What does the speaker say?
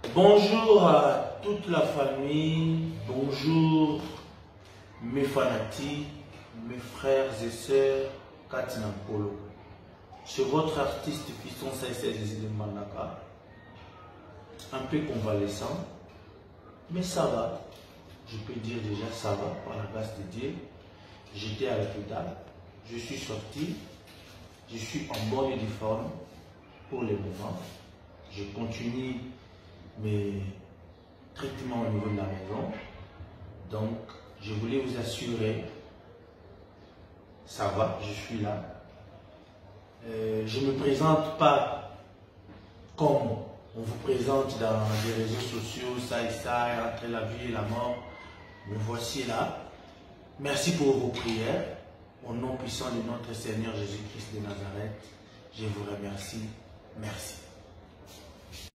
Bonjour à toute la famille, bonjour mes fanatiques, mes frères et sœurs, Katina Polo. C'est votre artiste Fiston Saïsé de Manaka, un peu convalescent, mais ça va, je peux dire déjà ça va, par la grâce de Dieu. J'étais à l'hôpital, je suis sorti, je suis en bonne et due forme pour le moment. Je continue mes traitements au niveau de la maison. Donc, je voulais vous assurer, ça va, je suis là. Je ne me présente pas comme on vous présente dans les réseaux sociaux, ça et ça, entre la vie et la mort. Me voici là. Merci pour vos prières. Au nom puissant de notre Seigneur Jésus-Christ de Nazareth, je vous remercie. Merci.